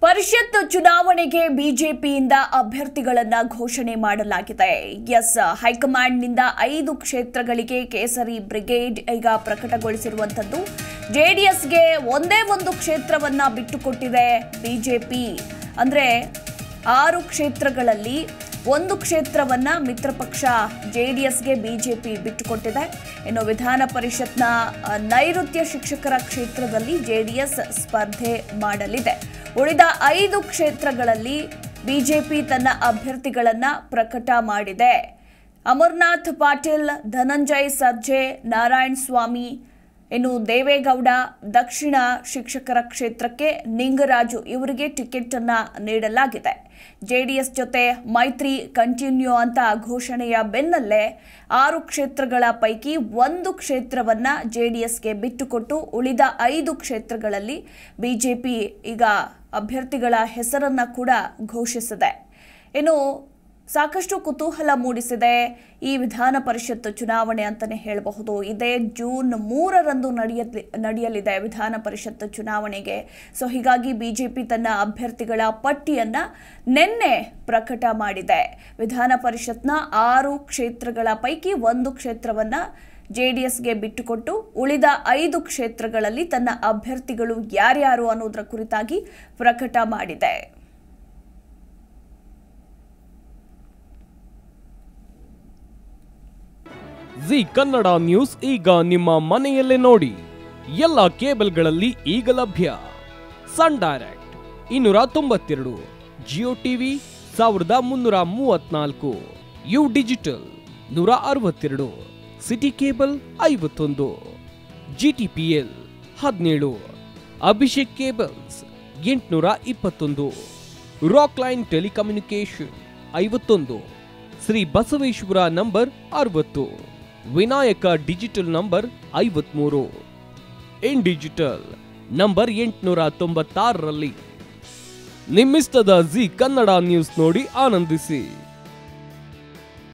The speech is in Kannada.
ಪರಿಷತ್ ಚುನಾವಣೆಗೆ ಬಿಜೆಪಿಯಿಂದ ಅಭ್ಯರ್ಥಿಗಳನ್ನು ಘೋಷಣೆ ಮಾಡಲಾಗಿದೆ. ಹೈಕಮಾಂಡ್ನಿಂದ 5 ಕ್ಷೇತ್ರಗಳಿಗೆ ಕೇಸರಿ ಬ್ರಿಗೇಡ್ ಈಗ ಪ್ರಕಟಗೊಳಿಸಿರುವಂತದ್ದು. ಜೆಡಿಎಸ್ಗೆ ಒಂದೇ ಒಂದು ಕ್ಷೇತ್ರವನ್ನ ಬಿಟ್ಟುಕೊಟ್ಟಿದೆ ಬಿಜೆಪಿ. ಅಂದ್ರೆ 6 ಕ್ಷೇತ್ರಗಳಲ್ಲಿ ಒಂದು ಕ್ಷೇತ್ರವನ್ನ ಮಿತ್ರ ಪಕ್ಷ ಜೆಡಿಎಸ್ಗೆ ಬಿಜೆಪಿ ಬಿಟ್ಟುಕೊಟ್ಟಿದೆ. ಇನ್ನು ವಿಧಾನ ಪರಿಷತ್ನ ನೈಋತ್ಯ ಶಿಕ್ಷಕರ ಕ್ಷೇತ್ರದಲ್ಲಿ ಜೆಡಿಎಸ್ ಸ್ಪರ್ಧೆ ಮಾಡಲಿದೆ. ಉಳಿದ 5 ಕ್ಷೇತ್ರಗಳಲ್ಲಿ ಬಿಜೆಪಿ ತನ್ನ ಅಭ್ಯರ್ಥಿಗಳನ್ನ ಪ್ರಕಟ ಮಾಡಿದೆ. ಅಮರನಾಥ್ ಪಾಟೀಲ್, ಧನಂಜಯ್ ಸರ್ಜೆ, ನಾರಾಯಣ ಸ್ವಾಮಿ, ಇನ್ನು ದೇವೇಗೌಡ ದಕ್ಷಿಣ ಶಿಕ್ಷಕರ ಕ್ಷೇತ್ರಕ್ಕೆ ನಿಂಗರಾಜು ಇವರಿಗೆ ಟಿಕೆಟ್ ಅನ್ನ ನೀಡಲಾಗಿದೆ. ಜೆಡಿಎಸ್ ಜೊತೆ ಮೈತ್ರಿ ಕಂಟಿನ್ಯೂ ಅಂತ ಘೋಷಣೆಯ ಬೆನ್ನಲ್ಲೇ 6 ಕ್ಷೇತ್ರಗಳ ಪೈಕಿ 1 ಕ್ಷೇತ್ರವನ್ನ ಜೆಡಿಎಸ್ಗೆ ಬಿಟ್ಟುಕೊಟ್ಟು ಉಳಿದ 5 ಕ್ಷೇತ್ರಗಳಲ್ಲಿ ಬಿಜೆಪಿ ಈಗ ಅಭ್ಯರ್ಥಿಗಳ ಹೆಸರನ್ನ ಕೂಡ ಘೋಷಿಸಿದೆ. ಇನ್ನು ಸಾಕಷ್ಟು ಕುತೂಹಲ ಮೂಡಿಸಿದೆ ಈ ವಿಧಾನ ಪರಿಷತ್ ಚುನಾವಣೆ ಅಂತಾನೆ ಹೇಳಬಹುದು. ಇದೇ ಜೂನ್ 3ರಂದು ನಡೆಯಲಿದೆ ವಿಧಾನ ಪರಿಷತ್ ಚುನಾವಣೆಗೆ. ಸೊ ಹೀಗಾಗಿ ಬಿಜೆಪಿ ತನ್ನ ಅಭ್ಯರ್ಥಿಗಳ ಪಟ್ಟಿಯನ್ನ ನಿನ್ನೆ ಪ್ರಕಟ ಮಾಡಿದೆ. ವಿಧಾನ ಪರಿಷತ್ನ 6 ಕ್ಷೇತ್ರಗಳ ಪೈಕಿ 1 ಕ್ಷೇತ್ರವನ್ನ ಜೆಡಿಎಸ್ಗೆ ಬಿಟ್ಟುಕೊಟ್ಟು ಉಳಿದ 5 ಕ್ಷೇತ್ರಗಳಲ್ಲಿ ತನ್ನ ಅಭ್ಯರ್ಥಿಗಳು ಯಾರ್ಯಾರು ಅನ್ನೋದರ ಕುರಿತಾಗಿ ಪ್ರಕಟ ಮಾಡಿದೆ. ಜಿ ಕನ್ನಡ ನ್ಯೂಸ್ ಈಗ ನಿಮ್ಮ ಮನೆಯಲ್ಲೇ ನೋಡಿ. ಎಲ್ಲ ಕೇಬಲ್ಗಳಲ್ಲಿ ಈಗ ಲಭ್ಯ. Sun Direct 292, Jio TV 1334, U digital 162, city cable 51, GTPL 17, Abhishek cables 821, rock line telecommunication 51, Shri Basaveshwara number 60, Vinayaka digital number 53, in digital number 896ರಲ್ಲಿ ನಿಮ್ಮಿಸ್ತದ ಜಿ ಕನ್ನಡ ನ್ಯೂಸ್ ನೋಡಿ ಆನಂದಿಸಿ.